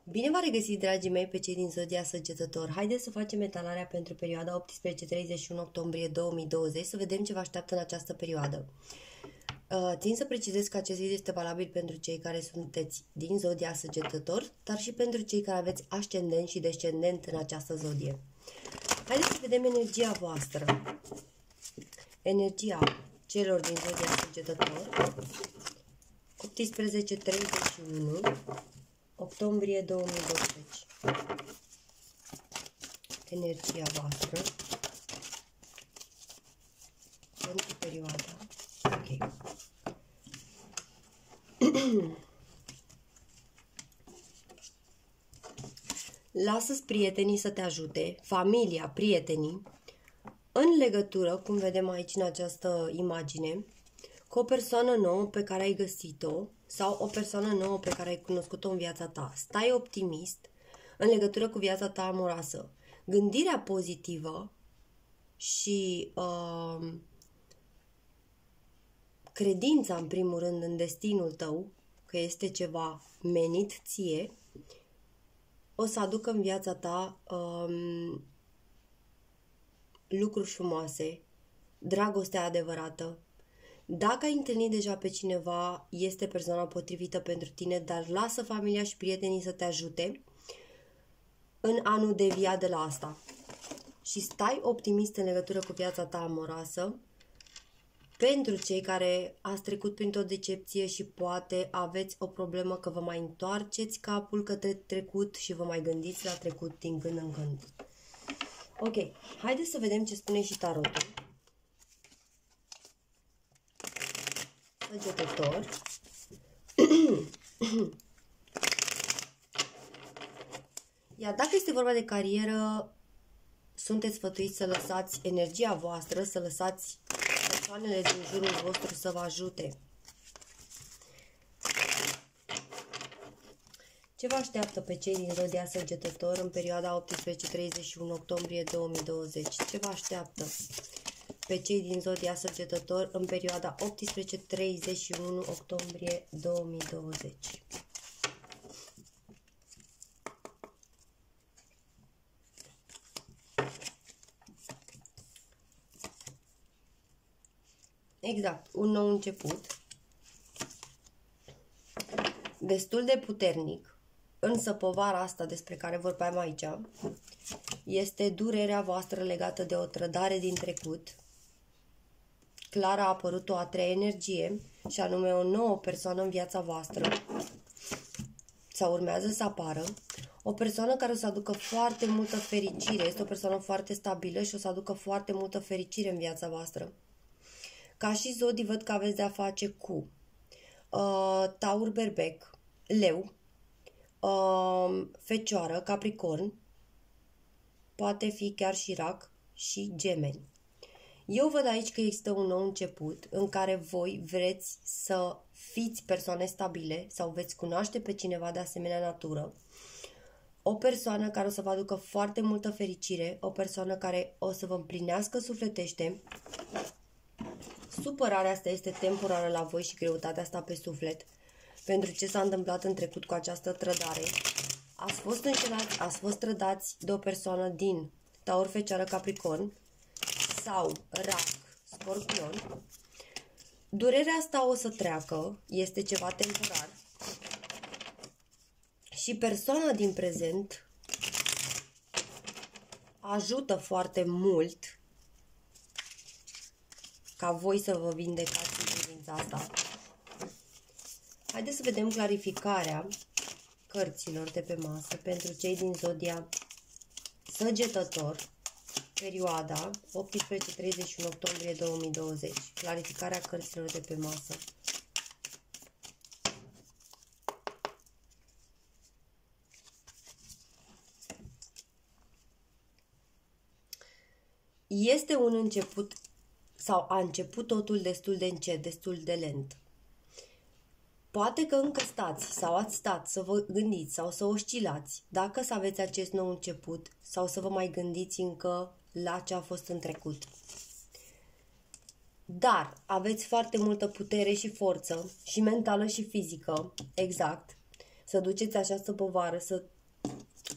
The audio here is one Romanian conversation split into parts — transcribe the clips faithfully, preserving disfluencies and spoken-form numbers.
Bine v-am regăsit, dragii mei, pe cei din Zodia Săgetător. Haideți să facem etalarea pentru perioada optsprezece treizeci și unu octombrie două mii douăzeci, să vedem ce vă așteaptă în această perioadă. Țin să precizez că acest video este valabil pentru cei care sunteți din Zodia Săgetător, dar și pentru cei care aveți ascendent și descendent în această zodie. Haideți să vedem energia voastră. Energia celor din Zodia Săgetător, optsprezece treizeci și unu octombrie două mii douăzeci. Energia voastră pentru perioada. Ok. Lasă-ți prietenii să te ajute, familia, prietenii, în legătură, cum vedem aici în această imagine, cu o persoană nouă pe care ai găsit-o sau o persoană nouă pe care ai cunoscut-o în viața ta. Stai optimist în legătură cu viața ta amoroasă. Gândirea pozitivă și uh, credința, în primul rând, în destinul tău, că este ceva menit ție, o să aducă în viața ta um, lucruri frumoase, dragostea adevărată. Dacă ai întâlnit deja pe cineva, este persoana potrivită pentru tine, dar lasă familia și prietenii să te ajute în a nu devia de la asta. Și stai optimist în legătură cu viața ta amoroasă. Pentru cei care ați trecut printr-o decepție și poate aveți o problemă că vă mai întoarceți capul către trecut și vă mai gândiți la trecut din când în când. Ok, haideți să vedem ce spune și tarotul. Săgetător. Iar dacă este vorba de carieră, sunteți sfătuiți să lăsați energia voastră, să lăsați persoanele din jurul vostru să vă ajute. Ce vă așteaptă pe cei din Zodia Săgetător în perioada optsprezece treizeci și unu octombrie două mii douăzeci? Ce vă așteaptă pe cei din Zodia Săgetător în perioada optsprezece treizeci și unu octombrie două mii douăzeci? Exact, un nou început, destul de puternic, însă povara asta despre care vorbeam aici este durerea voastră legată de o trădare din trecut. Clar a apărut o a treia energie, și anume o nouă persoană în viața voastră, sau urmează să apară, o persoană care o să aducă foarte multă fericire, este o persoană foarte stabilă și o să aducă foarte multă fericire în viața voastră. Ca și zodii văd că aveți de-a face cu uh, Taur, Berbec, Leu, uh, Fecioară, Capricorn, poate fi chiar și Rac și Gemeni. Eu văd aici că există un nou început în care voi vreți să fiți persoane stabile sau veți cunoaște pe cineva de asemenea natură. O persoană care o să vă aducă foarte multă fericire, o persoană care o să vă împlinească sufletește. Supărarea asta este temporară la voi și greutatea asta pe suflet. Pentru ce s-a întâmplat în trecut cu această trădare. Ați fost înșelați, ați fost trădați de o persoană din Taur, Fecioară, Capricorn sau Rac, Scorpion. Durerea asta o să treacă, este ceva temporar. Și persoana din prezent ajută foarte mult ca voi să vă vindecați în privința asta. Haideți să vedem clarificarea cărților de pe masă pentru cei din Zodia Săgetător, perioada optsprezece treizeci și unu octombrie două mii douăzeci. Clarificarea cărților de pe masă. Este un început sau a început totul destul de încet, destul de lent. Poate că încă stați sau ați stat să vă gândiți sau să oscilați dacă să aveți acest nou început sau să vă mai gândiți încă la ce a fost în trecut. Dar aveți foarte multă putere și forță, și mentală și fizică, exact, să duceți această povară, să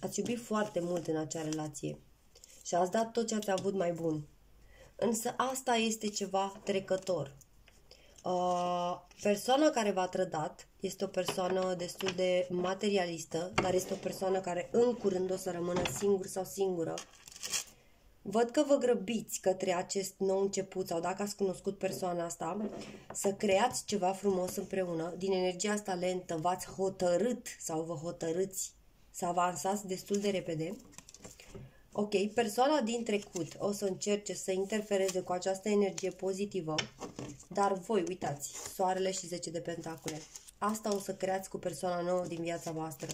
Ați iubit foarte mult în acea relație și ați dat tot ce ați avut mai bun. Însă asta este ceva trecător. Uh, persoana care v-a trădat este o persoană destul de materialistă, dar este o persoană care în curând o să rămână singur sau singură. Văd că vă grăbiți către acest nou început sau dacă ați cunoscut persoana asta, să creați ceva frumos împreună. Din energia asta lentă v-ați hotărât sau vă hotărâți să avansați destul de repede. Ok, persoana din trecut o să încerce să interfereze cu această energie pozitivă, dar voi, uitați, soarele și zece de pentacule. Asta o să creați cu persoana nouă din viața voastră.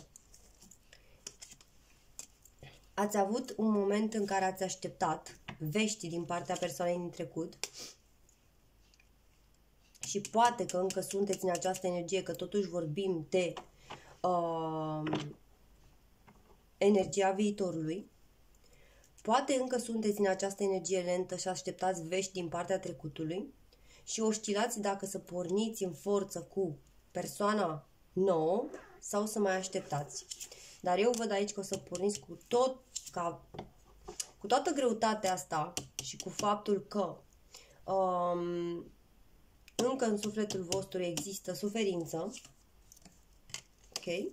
Ați avut un moment în care ați așteptat vești din partea persoanei din trecut și poate că încă sunteți în această energie, că totuși vorbim de uh, energia viitorului. Poate încă sunteți în această energie lentă și așteptați vești din partea trecutului și oscilați dacă să porniți în forță cu persoana nouă sau să mai așteptați. Dar eu văd aici că o să porniți cu tot, ca, cu toată greutatea asta și cu faptul că um, încă în sufletul vostru există suferință. Ok?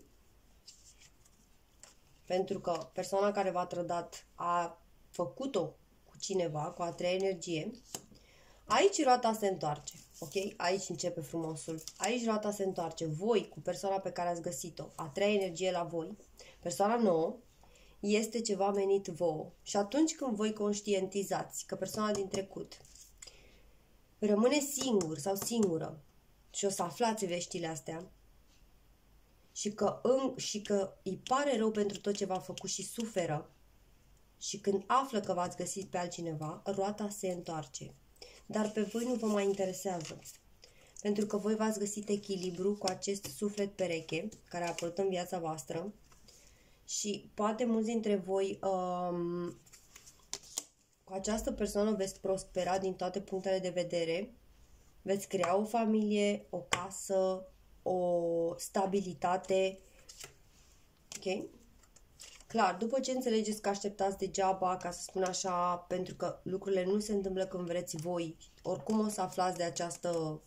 Pentru că persoana care v-a trădat a făcut-o cu cineva, cu a treia energie. Aici roata se întoarce. Ok? Aici începe frumosul. Aici roata se întoarce. Voi cu persoana pe care ați găsit-o, a treia energie la voi, persoana nouă, este ceva menit vouă. Și atunci când voi conștientizați că persoana din trecut rămâne singur sau singură și o să aflați veștile astea și că, în, și că îi pare rău pentru tot ce v-a făcut și suferă și când află că v-ați găsit pe altcineva, roata se întoarce. Dar pe voi nu vă mai interesează. Pentru că voi v-ați găsit echilibru cu acest suflet pereche care a apărut în viața voastră și poate mulți dintre voi um, cu această persoană veți prospera din toate punctele de vedere, veți crea o familie, o casă, o stabilitate. Ok? Clar, după ce înțelegeți că așteptați degeaba, ca să spun așa, pentru că lucrurile nu se întâmplă când vreți voi, oricum o să aflați de această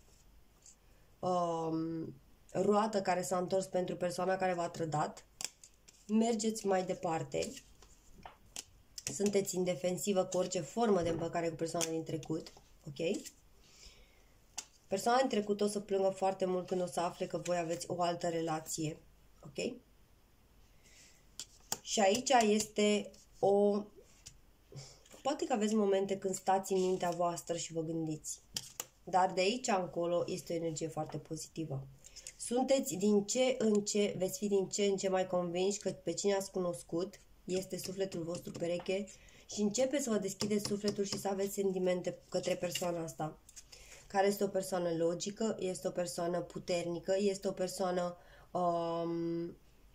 um, roată care s-a întors pentru persoana care v-a trădat, mergeți mai departe, sunteți în defensivă cu orice formă de împăcare cu persoana din trecut, ok? Persoana din trecut o să plângă foarte mult când o să afle că voi aveți o altă relație, ok? Și aici este o... Poate că aveți momente când stați în mintea voastră și vă gândiți. Dar de aici încolo este o energie foarte pozitivă. Sunteți din ce în ce, veți fi din ce în ce mai convinși că pe cine ați cunoscut este sufletul vostru pereche și începeți să vă deschideți sufletul și să aveți sentimente către persoana asta. Care este o persoană logică, este o persoană puternică, este o persoană... Um,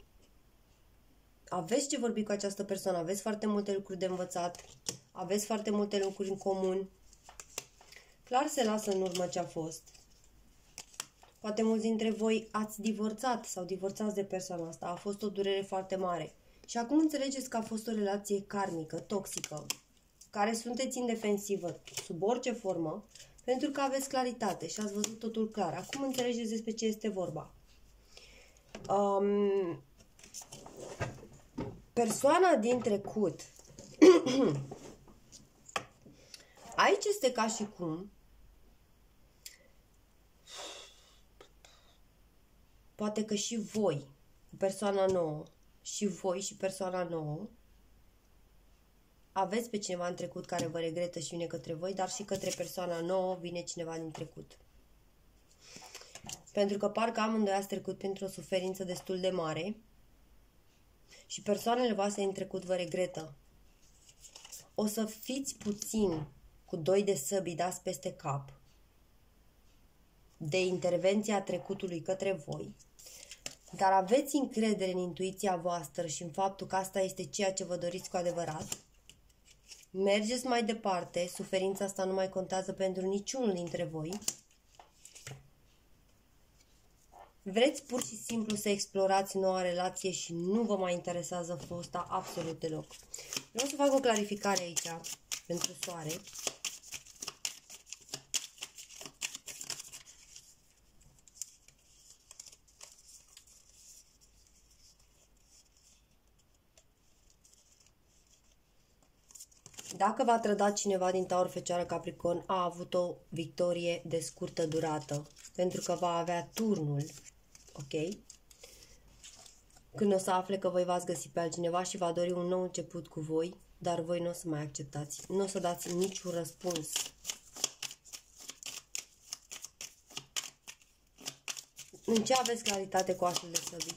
aveți ce vorbi cu această persoană, aveți foarte multe lucruri de învățat, aveți foarte multe lucruri în comun. Clar se lasă în urmă ce a fost. Poate mulți dintre voi ați divorțat sau divorțați de persoana asta, a fost o durere foarte mare. Și acum înțelegeți că a fost o relație karmică, toxică, care sunteți în defensivă, sub orice formă, pentru că aveți claritate și ați văzut totul clar. Acum înțelegeți despre ce este vorba. Um, persoana din trecut, aici este ca și cum poate că și voi, persoana nouă, și voi și persoana nouă, aveți pe cineva în trecut care vă regretă și vine către voi, dar și către persoana nouă vine cineva din trecut. Pentru că parcă amândoi ați trecut printr-o suferință destul de mare și persoanele voastre din trecut vă regretă. O să fiți puțin cu doi de săbii dați peste cap de intervenția trecutului către voi, dar aveți încredere în intuiția voastră și în faptul că asta este ceea ce vă doriți cu adevărat. Mergeți mai departe, suferința asta nu mai contează pentru niciunul dintre voi. Vreți pur și simplu să explorați noua relație și nu vă mai interesează fosta absolut deloc. Vreau să fac o clarificare aici pentru soare. Dacă v-a trădat cineva din Taur, Fecioară, Capricorn, a avut o victorie de scurtă durată, pentru că va avea turnul, ok? Când o să afle că voi v-ați găsit pe altcineva și va dori un nou început cu voi, dar voi nu o să mai acceptați, nu o să dați niciun răspuns. În ce aveți claritate cu asul de săbii?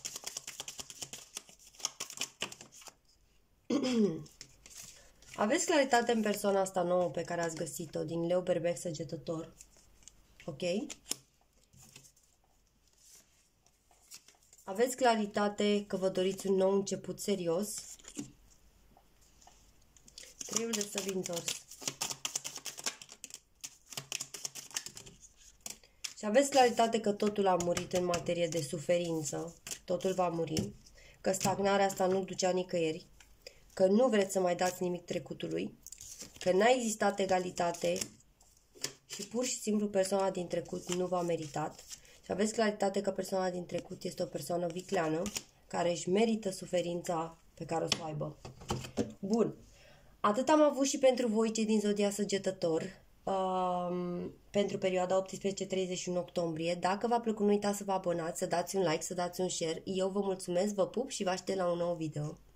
Aveți claritate în persoana asta nouă pe care ați găsit-o, din Leu, Berbec, Săgetător. Ok? Aveți claritate că vă doriți un nou început serios. Treiul de săbi întors. Și aveți claritate că totul a murit în materie de suferință. Totul va muri. Că stagnarea asta nu ducea nicăieri. Că nu vreți să mai dați nimic trecutului, că n-a existat egalitate și pur și simplu persoana din trecut nu v-a meritat și aveți claritate că persoana din trecut este o persoană vicleană care își merită suferința pe care o să o aibă. Bun, atât am avut și pentru voi cei din Zodia Săgetător um, pentru perioada optsprezece treizeci și unu octombrie. Dacă v-a plăcut, nu uitați să vă abonați, să dați un like, să dați un share. Eu vă mulțumesc, vă pup și vă aștept la un nou video.